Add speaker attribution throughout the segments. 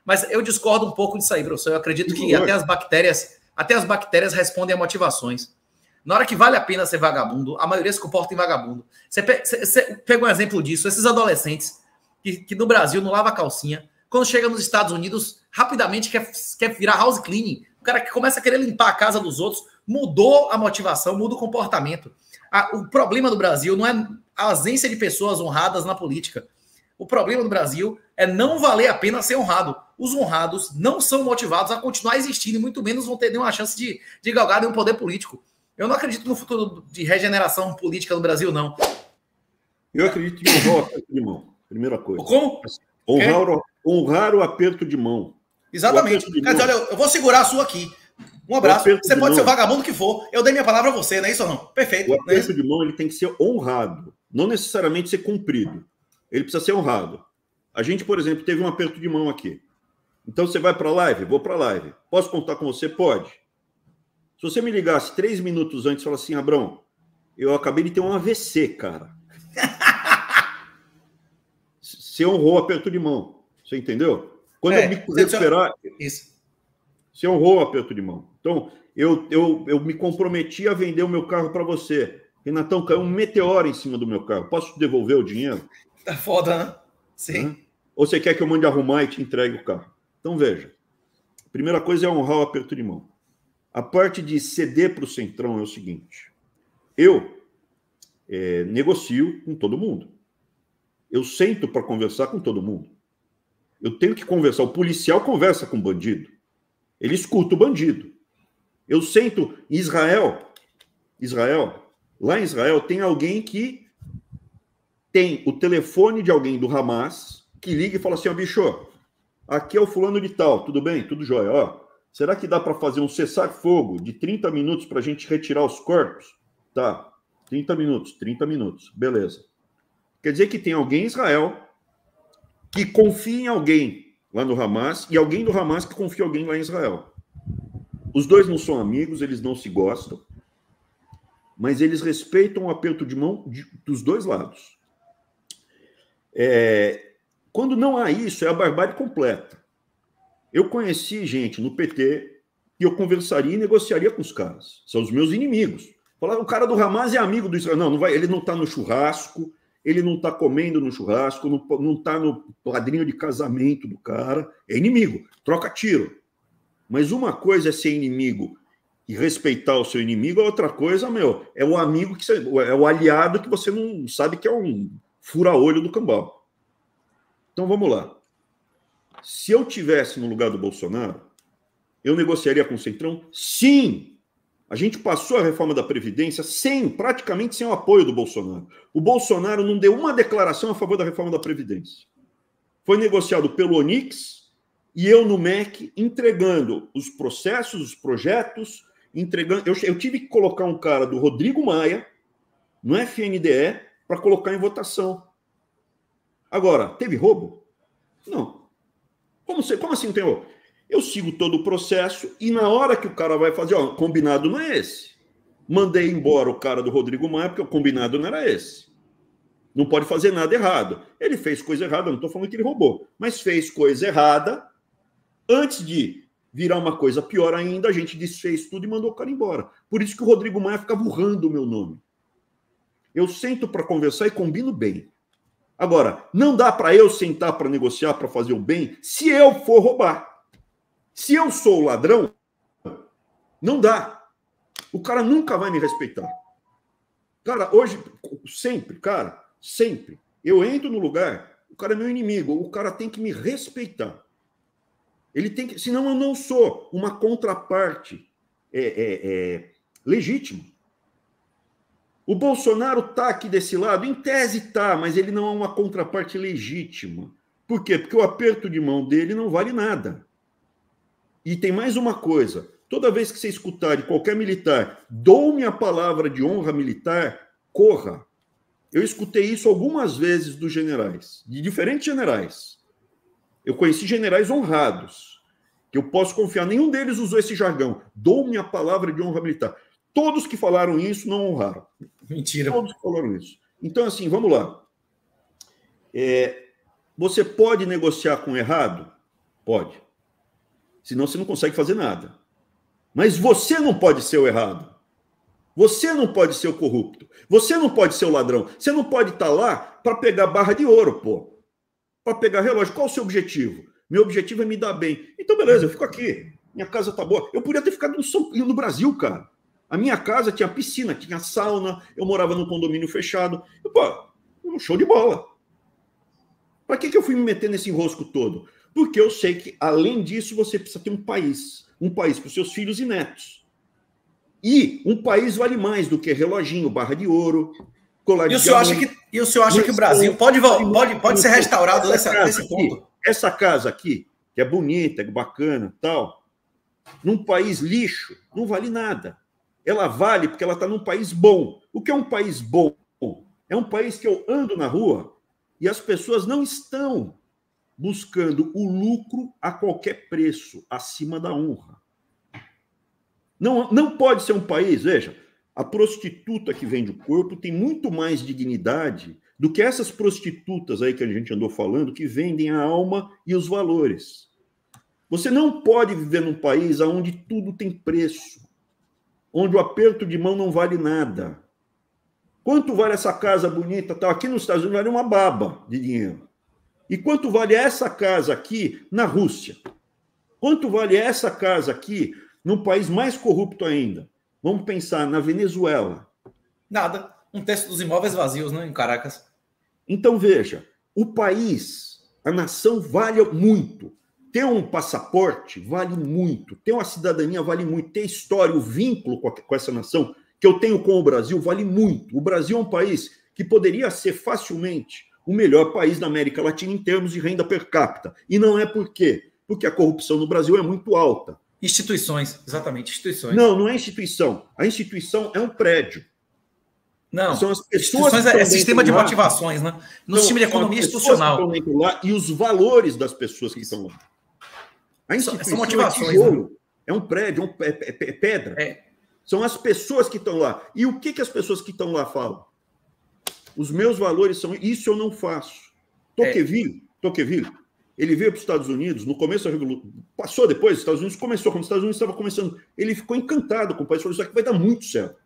Speaker 1: Mas eu discordo um pouco disso aí, professor. Eu acredito que até as bactérias respondem a motivações. Na hora que vale a pena ser vagabundo, a maioria se comporta em vagabundo. Você pega um exemplo disso, esses adolescentes que no Brasil não lava calcinha, quando chega nos Estados Unidos, rapidamente quer virar house cleaning. O cara que começa a querer limpar a casa dos outros, mudou a motivação, muda o comportamento. O problema do Brasil não é a ausência de pessoas honradas na política. O problema do Brasil é não valer a pena ser honrado. Os honrados não são motivados a continuar existindo e muito menos vão ter nenhuma chance de galgar nenhum poder político. Eu não acredito no futuro de regeneração política no Brasil, não.
Speaker 2: Eu acredito em honrar o aperto de mão. Primeira coisa.
Speaker 1: Como?
Speaker 2: Honrar o aperto de mão.
Speaker 1: Exatamente. Quer dizer, olha, eu vou segurar a sua aqui. Um abraço. Você pode ser o vagabundo que for. Eu dei minha palavra a você, não é isso ou não? Perfeito.
Speaker 2: O aperto de mão ele tem que ser honrado. Não necessariamente ser cumprido. Ele precisa ser honrado. A gente, por exemplo, teve um aperto de mão aqui. Então, você vai para a live? Vou para a live. Posso contar com você? Pode. Se você me ligasse 3 minutos antes e falasse assim, Abrão, eu acabei de ter um AVC, cara. Você honrou o aperto de mão. Você entendeu? Quando eu me recuperar...
Speaker 1: Isso.
Speaker 2: Você honrou o aperto de mão. Então, eu me comprometi a vender o meu carro para você. Renatão, caiu um meteoro em cima do meu carro. Posso te devolver o dinheiro?
Speaker 1: Tá foda, né? Sim.
Speaker 2: Ou você quer que eu mande arrumar e te entregue o carro? Então, veja. A primeira coisa é honrar o aperto de mão. A parte de ceder para o Centrão é o seguinte. Eu negocio com todo mundo. Eu sento para conversar com todo mundo. Eu tenho que conversar. O policial conversa com o bandido. Ele escuta o bandido. Eu sento em Israel, lá em Israel tem alguém que tem o telefone de alguém do Hamas que liga e fala assim, ó, bicho, aqui é o fulano de tal, tudo bem? Tudo jóia, ó. Será que dá para fazer um cessar-fogo de 30 minutos para a gente retirar os corpos? Tá, 30 minutos, beleza. Quer dizer que tem alguém em Israel que confia em alguém lá no Hamas e alguém do Hamas que confia em alguém lá em Israel. Os dois não são amigos, eles não se gostam, mas eles respeitam o aperto de mão dos dois lados. Quando não há isso, é a barbárie completa. Eu conheci gente no PT que eu conversaria e negociaria com os caras. São os meus inimigos. Falar, o cara do Hamas é amigo do Israel. Não vai, ele não está no churrasco, ele não está comendo no churrasco, não está no padrinho de casamento do cara. É inimigo, troca tiro. Mas uma coisa é ser inimigo e respeitar o seu inimigo, a outra coisa, é o amigo, é o aliado que você não sabe que é um fura-olho do cambal. Então vamos lá. Se eu tivesse no lugar do Bolsonaro, eu negociaria com o Centrão? Sim! A gente passou a reforma da Previdência praticamente sem o apoio do Bolsonaro. O Bolsonaro não deu uma declaração a favor da reforma da Previdência. Foi negociado pelo Onix e eu no MEC entregando os processos, os projetos, entregando. Eu tive que colocar um cara do Rodrigo Maia no FNDE para colocar em votação. Agora, teve roubo? Não. Como assim não tem roubo? Eu sigo todo o processo e na hora que o cara vai fazer, ó, combinado não é esse. Mandei embora o cara do Rodrigo Maia porque o combinado não era esse. Não pode fazer nada errado. Ele fez coisa errada, não estou falando que ele roubou, mas fez coisa errada. Antes de virar uma coisa pior ainda, a gente desfez tudo e mandou o cara embora. Por isso que o Rodrigo Maia ficava urrando o meu nome. Eu sento para conversar e combino bem. Agora, não dá para eu sentar para negociar, para fazer o bem, se eu for roubar. Se eu sou o ladrão, não dá. O cara nunca vai me respeitar. Cara, hoje, sempre. Eu entro no lugar, o cara é meu inimigo, o cara tem que me respeitar. Ele tem que, senão eu não sou uma contraparte legítima. O Bolsonaro está aqui desse lado, em tese está, mas ele não é uma contraparte legítima. Por quê? Porque o aperto de mão dele não vale nada. E tem mais uma coisa, toda vez que você escutar de qualquer militar, dou-me a palavra de honra militar, corra. Eu escutei isso algumas vezes dos generais, de diferentes generais. Eu conheci generais honrados, que eu posso confiar, nenhum deles usou esse jargão, dou-me a palavra de honra militar. Todos que falaram isso não honraram.
Speaker 1: Mentira.
Speaker 2: Todos que falaram isso. Então, assim, vamos lá. Você pode negociar com o errado? Pode. Senão você não consegue fazer nada. Mas você não pode ser o errado. Você não pode ser o corrupto. Você não pode ser o ladrão. Você não pode estar lá para pegar barra de ouro, pô. Para pegar relógio. Qual o seu objetivo? Meu objetivo é me dar bem. Então, beleza, eu fico aqui. Minha casa tá boa. Eu podia ter ficado no Brasil, cara. A minha casa tinha piscina, tinha sauna, eu morava num condomínio fechado. Pô, um show de bola. Para que eu fui me meter nesse enrosco todo? Porque eu sei que, além disso, você precisa ter um país para os seus filhos e netos. E um país vale mais do que reloginho, barra de ouro, colar de diamante.
Speaker 1: E o senhor acha que o Brasil pode ser restaurado nesse ponto?
Speaker 2: Essa casa aqui, que é bonita, é bacana, tal, num país lixo, não vale nada. Ela vale porque ela está num país bom. O que é um país bom? É um país que eu ando na rua e as pessoas não estão buscando o lucro a qualquer preço, acima da honra. Não pode ser um país, veja, a prostituta que vende o corpo tem muito mais dignidade do que essas prostitutas aí que a gente andou falando, que vendem a alma e os valores. Você não pode viver num país onde tudo tem preço, onde o aperto de mão não vale nada. Quanto vale essa casa bonita? Tá, aqui nos Estados Unidos vale uma baba de dinheiro. E quanto vale essa casa aqui na Rússia? Quanto vale essa casa aqui num país mais corrupto ainda? Vamos pensar na Venezuela.
Speaker 1: Nada. Um terço dos imóveis vazios, né, em Caracas.
Speaker 2: Então, veja, o país, a nação vale muito. Ter um passaporte vale muito. Ter uma cidadania vale muito. Ter história, o vínculo com essa nação que eu tenho com o Brasil vale muito. O Brasil é um país que poderia ser facilmente o melhor país da América Latina em termos de renda per capita. E não é por quê? Porque a corrupção no Brasil é muito alta.
Speaker 1: Instituições, exatamente, instituições.
Speaker 2: Não é instituição. A instituição é um prédio.
Speaker 1: Não,
Speaker 2: são as pessoas
Speaker 1: é sistema de motivações, né? No sistema de economia institucional.
Speaker 2: Lá, e os valores das pessoas que estão lá. A instituição
Speaker 1: são motivações,
Speaker 2: é tijolo, né? É um prédio, é pedra.
Speaker 1: É.
Speaker 2: São as pessoas que estão lá. E o que as pessoas que estão lá falam? Os meus valores são... Isso eu não faço. Tocqueville, ele veio para os Estados Unidos, no começo da Revolução, passou depois, os Estados Unidos começou, quando os Estados Unidos estava começando, ele ficou encantado com o país, falou, isso aqui vai dar muito certo.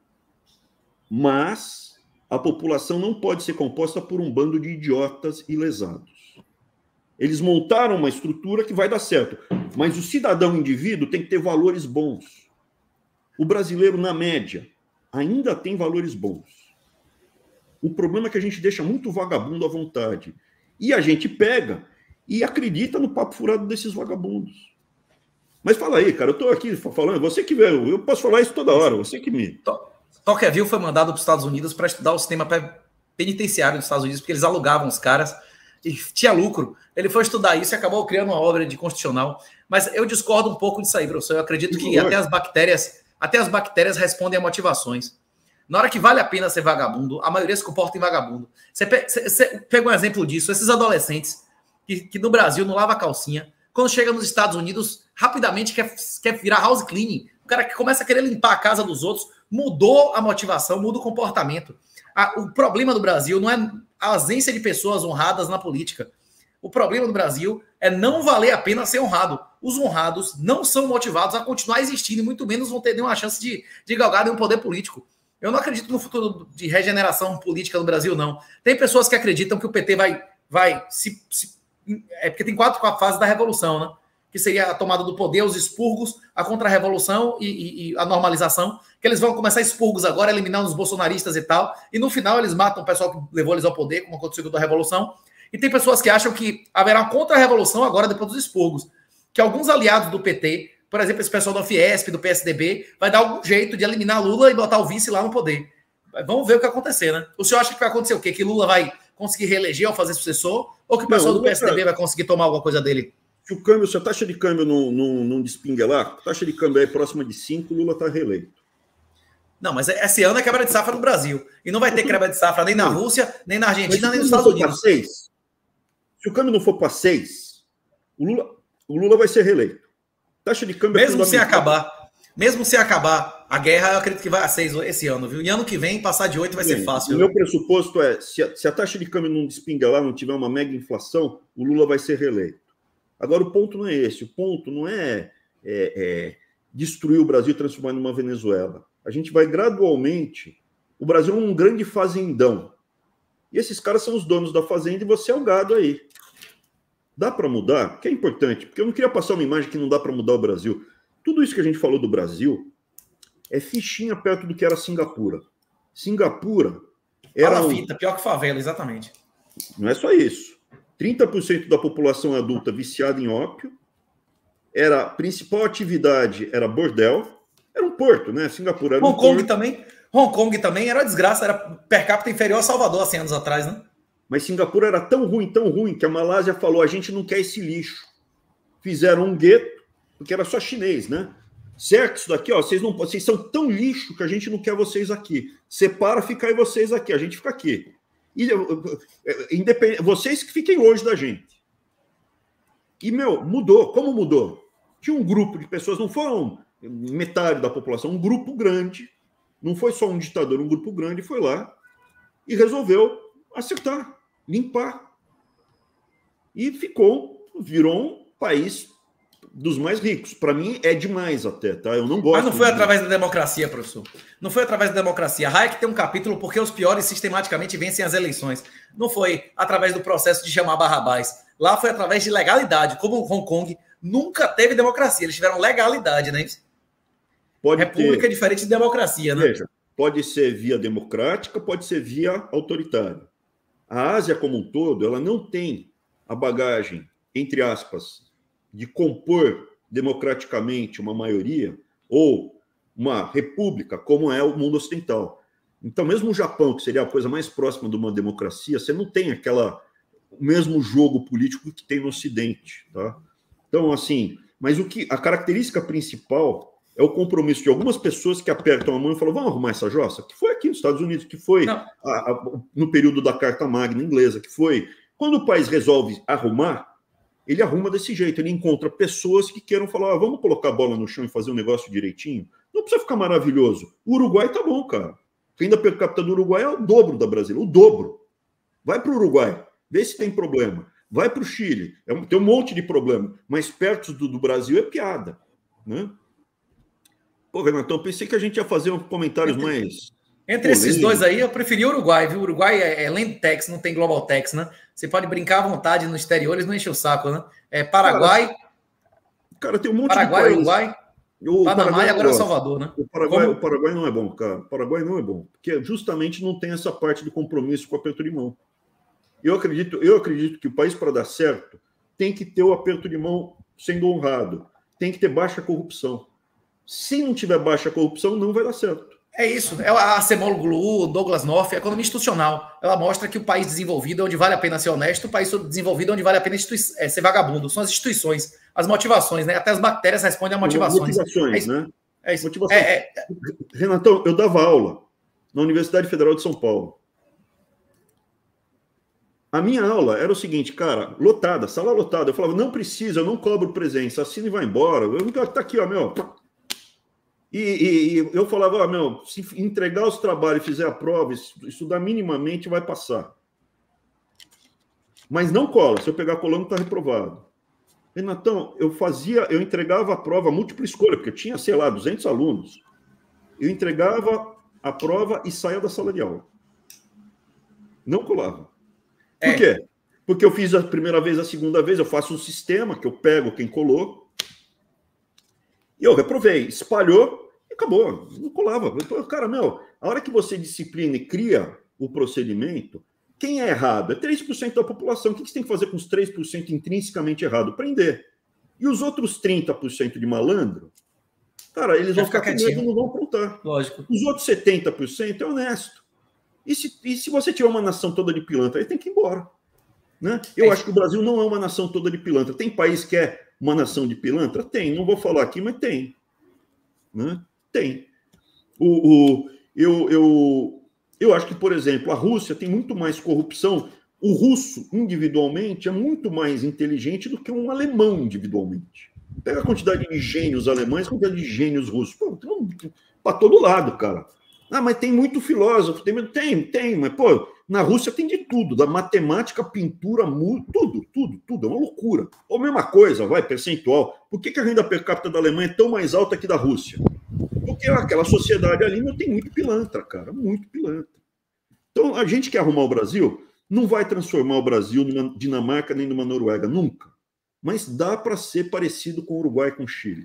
Speaker 2: Mas a população não pode ser composta por um bando de idiotas e lesados. Eles montaram uma estrutura que vai dar certo, mas o cidadão indivíduo tem que ter valores bons. O brasileiro, na média, ainda tem valores bons. O problema é que a gente deixa muito vagabundo à vontade. E a gente pega e acredita no papo furado desses vagabundos. Mas fala aí, cara, eu estou aqui falando, você que veio, eu posso falar isso toda hora, você que me...
Speaker 1: Tocqueville foi mandado para os Estados Unidos para estudar o sistema penitenciário dos Estados Unidos, porque eles alugavam os caras e tinha lucro. Ele foi estudar isso e acabou criando uma obra de constitucional. Mas eu discordo um pouco disso aí, professor. Eu acredito que até as bactérias respondem a motivações. Na hora que vale a pena ser vagabundo, a maioria se comporta em vagabundo. Você pega um exemplo disso, esses adolescentes que no Brasil não lava calcinha, quando chega nos Estados Unidos, rapidamente quer virar house cleaning. O cara que começa a querer limpar a casa dos outros, mudou a motivação, muda o comportamento. O problema do Brasil não é a ausência de pessoas honradas na política. O problema do Brasil é não valer a pena ser honrado. Os honrados não são motivados a continuar existindo e muito menos vão ter nenhuma chance de galgar nenhum poder político. Eu não acredito no futuro de regeneração política no Brasil, não. Tem pessoas que acreditam que o PT vai é porque tem quatro fases da revolução, né? Que seria a tomada do poder, os expurgos, a contra-revolução e a normalização, que eles vão começar expurgos agora, eliminar os bolsonaristas e tal, e no final eles matam o pessoal que levou eles ao poder, como aconteceu com a Revolução. E tem pessoas que acham que haverá uma contra-revolução agora depois dos expurgos, que alguns aliados do PT, por exemplo, esse pessoal da Fiesp, do PSDB, vai dar algum jeito de eliminar Lula e botar o vice lá no poder. Vamos ver o que vai acontecer, né? O senhor acha que vai acontecer o quê? Que Lula vai conseguir reeleger ao fazer sucessor? Ou que o pessoal do PSDB vai conseguir tomar alguma coisa dele?
Speaker 2: Se a taxa de câmbio não despinguelar, a taxa de câmbio é próxima de 5, Lula está reeleito.
Speaker 1: Não, mas esse ano é quebra de safra no Brasil. E não vai ter quebra de safra nem na Rússia, nem na Argentina, nem nos Estados Unidos.
Speaker 2: Se o câmbio não for para 6, o Lula vai ser reeleito. Taxa de câmbio
Speaker 1: mesmo sem acabar a guerra, eu acredito que vai a 6 esse ano, viu? E ano que vem, passar de 8 vai ser fácil.
Speaker 2: O meu pressuposto é, se a taxa de câmbio não despinguelar, não tiver uma mega inflação, o Lula vai ser reeleito. Agora, o ponto não é esse. O ponto não é destruir o Brasil e transformar numa Venezuela. A gente vai gradualmente... O Brasil é um grande fazendão. E esses caras são os donos da fazenda e você é o gado aí. Dá para mudar? Que é importante, porque eu não queria passar uma imagem que não dá para mudar o Brasil. Tudo isso que a gente falou do Brasil é fichinha perto do que era Singapura. Singapura era...
Speaker 1: Fala a fita, pior que favela, exatamente.
Speaker 2: Não é só isso. 30% da população adulta viciada em ópio. A principal atividade era bordel. Era um porto, né? Singapura era um porto.
Speaker 1: Hong Kong também era uma desgraça, era per capita inferior a Salvador há 100 anos atrás, né?
Speaker 2: Mas Singapura era tão ruim, que a Malásia falou, a gente não quer esse lixo. Fizeram um gueto, porque era só chinês, né? Certo, isso daqui, ó, vocês são tão lixo que a gente não quer vocês aqui. Separa, fica aí vocês aqui, a gente fica aqui. E, vocês que fiquem longe da gente. E, mudou. Como mudou? Tinha um grupo de pessoas, não foram metade da população, um grupo grande, não foi só um ditador, um grupo grande foi lá e resolveu acertar, limpar. E virou um país dos mais ricos. Para mim é demais até, tá? Eu não gosto.
Speaker 1: Mas não foi através da democracia, professor. Não foi através da democracia. Hayek tem um capítulo porque os piores sistematicamente vencem as eleições. Não foi através do processo de chamar Barrabás. Lá foi através de legalidade. Como Hong Kong nunca teve democracia. Eles tiveram legalidade, né? República é diferente de democracia, né?
Speaker 2: Veja, pode ser via democrática, pode ser via autoritária. A Ásia como um todo, ela não tem a bagagem, entre aspas, de compor democraticamente uma maioria ou uma república, como é o mundo ocidental. Então, mesmo o Japão, que seria a coisa mais próxima de uma democracia, você não tem o mesmo jogo político que tem no Ocidente, tá? Então, assim, mas a característica principal é o compromisso de algumas pessoas que apertam a mão e falam, vamos arrumar essa jossa? Que foi aqui nos Estados Unidos, que foi no período da Carta Magna inglesa, que foi... Quando o país resolve arrumar, ele arruma desse jeito, ele encontra pessoas que queiram falar, vamos colocar a bola no chão e fazer um negócio direitinho. Não precisa ficar maravilhoso. O Uruguai tá bom, cara. A renda per capita do Uruguai é o dobro da Brasília, o dobro. Vai para o Uruguai, vê se tem problema. Vai para o Chile, tem um monte de problema, mas perto do Brasil é piada, né? Pô, Renatão, pensei que a gente ia fazer comentários mais...
Speaker 1: Entre esses dois aí, eu preferi o Uruguai, viu? O Uruguai é Landtex, não tem Global Tax, né? Você pode brincar à vontade no exterior, eles não enchem o saco, né? Paraguai...
Speaker 2: Cara, tem um monte
Speaker 1: Paraguai,
Speaker 2: de país.
Speaker 1: Uruguai, Panamá e agora Salvador, né?
Speaker 2: O Paraguai não é bom, cara. O Paraguai não é bom, porque justamente não tem essa parte de compromisso com o aperto de mão. Eu acredito que o país, para dar certo, tem que ter o aperto de mão sendo honrado. Tem que ter baixa corrupção. Se não tiver baixa corrupção, não vai dar certo.
Speaker 1: É isso. A Acemoglu, Douglas North, a economia institucional. Ela mostra que o país desenvolvido, onde vale a pena ser honesto, o país desenvolvido, onde vale a pena ser vagabundo. São as instituições, as motivações, né? Até as bactérias respondem a motivações.
Speaker 2: Motivações, né?
Speaker 1: É isso.
Speaker 2: Renatão, eu dava aula na Universidade Federal de São Paulo. A minha aula era o seguinte, cara, lotada, sala lotada. Eu falava, não precisa, eu não cobro presença, assina e vai embora. Tá aqui, ó, meu... E eu falava, se entregar os trabalhos e fizer a prova, estudar minimamente, vai passar. Mas não cola, se eu pegar colando, está reprovado. Renatão, eu entregava a prova múltipla escolha, porque eu tinha, 200 alunos. Eu entregava a prova e saía da sala de aula. Não colava. Por quê? Porque eu fiz a primeira vez, a segunda vez, eu faço um sistema que eu pego quem colou. E eu reprovei, espalhou e acabou, não colava. Cara, a hora que você disciplina e cria o procedimento, quem é errado? É 3% da população. O que você tem que fazer com os 3% intrinsecamente errado? Prender. E os outros 30% de malandro, cara, eles vão ficar com medo e não vão aprontar.
Speaker 1: Lógico.
Speaker 2: Os outros 70% é honesto. E se você tiver uma nação toda de pilantra, aí tem que ir embora. Né? Eu acho que o Brasil não é uma nação toda de pilantra. Tem país que é uma nação de pilantra? Tem. Não vou falar aqui, mas tem. Né? Tem. Eu acho que, por exemplo, a Rússia tem muito mais corrupção. O russo, individualmente, é muito mais inteligente do que um alemão individualmente. Pega a quantidade de gênios alemães, a quantidade de gênios russos. Para todo lado, cara. Ah, mas tem muito filósofo. Tem, mas, Na Rússia tem de tudo, da matemática, pintura, tudo. É uma loucura. Ou a mesma coisa, vai, percentual. Por que a renda per capita da Alemanha é tão mais alta que da Rússia? Porque aquela sociedade ali não tem muito pilantra, cara, muito pilantra. Então, a gente quer arrumar o Brasil, não vai transformar o Brasil numa Dinamarca nem numa Noruega, nunca. Mas dá para ser parecido com o Uruguai e com o Chile.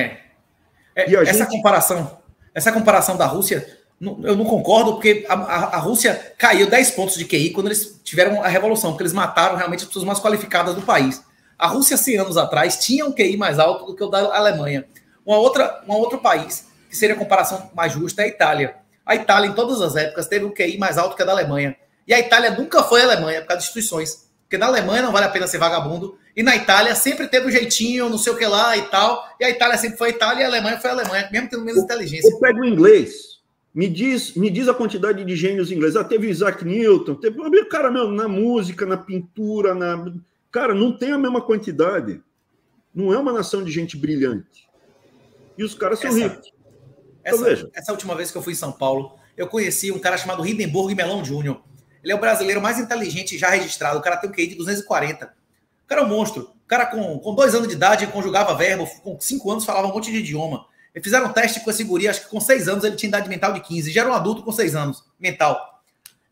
Speaker 1: Essa comparação da Rússia, eu não concordo, porque a Rússia caiu 10 pontos de QI quando eles tiveram a revolução, porque eles mataram realmente as pessoas mais qualificadas do país. A Rússia, 100 anos atrás, tinha um QI mais alto do que o da Alemanha. Um outro país, que seria a comparação mais justa, é a Itália. A Itália, em todas as épocas, teve um QI mais alto que a da Alemanha. E a Itália nunca foi a Alemanha, por causa de instituições. Porque na Alemanha não vale a pena ser vagabundo. E na Itália sempre teve um jeitinho, não sei o que lá e tal. E a Itália sempre foi a Itália e a Alemanha foi a Alemanha, mesmo tendo menos inteligência.
Speaker 2: Eu pego o inglês. Me diz a quantidade de gênios ingleses. Teve Isaac Newton, teve... Cara, meu, na música, na pintura, Cara, não tem a mesma quantidade. Não é uma nação de gente brilhante. E os caras são ricos.
Speaker 1: Essa última vez que eu fui em São Paulo, eu conheci um cara chamado Hindenburg Melão Júnior. Ele é o brasileiro mais inteligente já registrado. O cara tem um QI de 240. O cara é um monstro. O cara com 2 anos de idade conjugava verbo, com 5 anos falava um monte de idioma. Eles fizeram um teste com esse guri, acho que com 6 anos ele tinha idade mental de 15. Já era um adulto com 6 anos mental.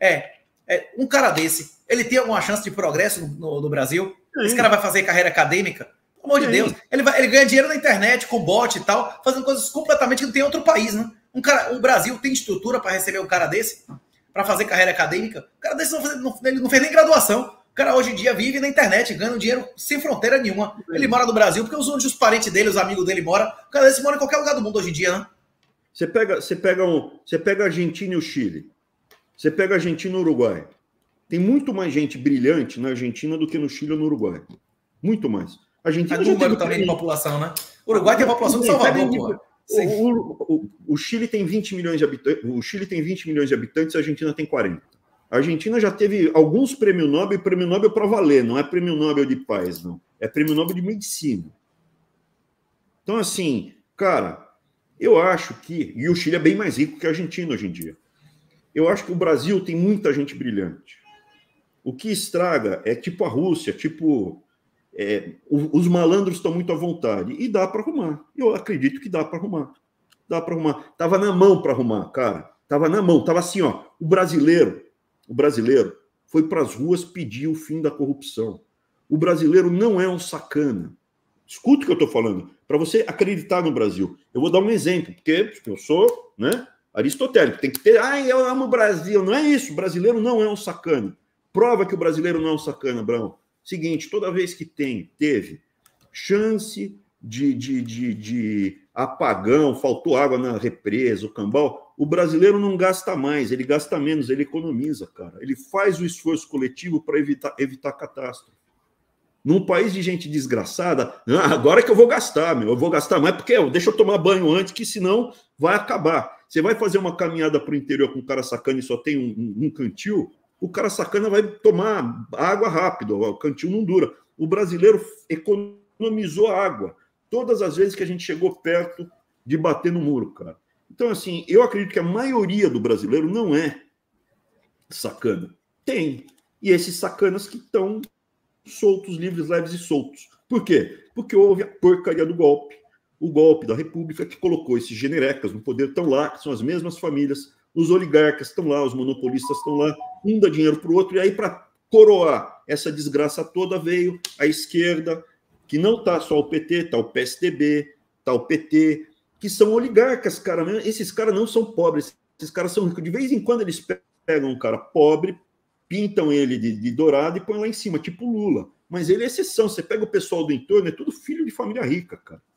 Speaker 1: Um cara desse, ele tem alguma chance de progresso no Brasil? Esse cara vai fazer carreira acadêmica? Pelo amor de Deus. Ele ganha dinheiro na internet, com bot e tal, fazendo coisas completamente que não tem em outro país, né? O Brasil tem estrutura para receber um cara desse? Para fazer carreira acadêmica? O cara desse ele não fez nem graduação. O cara hoje em dia vive na internet, ganha dinheiro sem fronteira nenhuma. Ele mora no Brasil porque os parentes dele, os amigos dele moram. O cara desse mora em qualquer lugar do mundo hoje em dia, né?
Speaker 2: Você pega a Argentina e o Chile. Você pega a Argentina e o Uruguai. Tem muito mais gente brilhante na Argentina do que no Chile ou no Uruguai. Muito mais. A Argentina já
Speaker 1: número também de população, né? O Uruguai tem a população de Salvador, porra.
Speaker 2: O Chile tem 20 milhões de habitantes, a Argentina tem 40. A Argentina já teve alguns prêmios Nobel para valer, não é prêmio Nobel de paz, não. É prêmio Nobel de medicina. Então, assim, cara, eu acho que... E o Chile é bem mais rico que a Argentina hoje em dia. Eu acho que o Brasil tem muita gente brilhante. O que estraga é tipo a Rússia, os malandros estão muito à vontade. E dá para arrumar. Eu acredito que dá para arrumar. Dá para arrumar. Tava na mão para arrumar, cara. Tava na mão. Tava assim, ó. O brasileiro foi para as ruas pedir o fim da corrupção. O brasileiro não é um sacana. Escuta o que eu estou falando. Para você acreditar no Brasil. Eu vou dar um exemplo, porque eu sou, né, aristotélico. Tem que ter... eu amo o Brasil. Não é isso. O brasileiro não é um sacana. Prova que o brasileiro não é um sacana, Brão. Seguinte, toda vez que teve chance de apagão, faltou água na represa, o cambal, o brasileiro não gasta mais, ele gasta menos, ele economiza, cara. Ele faz o esforço coletivo para evitar catástrofe. Num país de gente desgraçada, agora que eu vou gastar, eu vou gastar mais, porque deixa eu tomar banho antes, que senão vai acabar. Você vai fazer uma caminhada para o interior com um cara sacana e só tem um cantil, o cara sacana vai tomar água rápido, o cantil não dura. O brasileiro economizou água todas as vezes que a gente chegou perto de bater no muro, cara. Então, assim, eu acredito que a maioria do brasileiro não é sacana. Tem. E esses sacanas que estão soltos, livres, leves e soltos. Por quê? Porque houve a porcaria do golpe. O golpe da República que colocou esses generecas no poder, estão lá, que são as mesmas famílias. Os oligarcas estão lá, os monopolistas estão lá, um dá dinheiro para o outro, e aí, para coroar essa desgraça toda, veio a esquerda, que não está só o PT, está o PSDB, está o PT, que são oligarcas, cara. Esses caras não são pobres, esses caras são ricos. De vez em quando eles pegam um cara pobre, pintam ele de dourado e põem lá em cima, tipo Lula. Mas ele é exceção. Você pega o pessoal do entorno, é tudo filho de família rica, cara.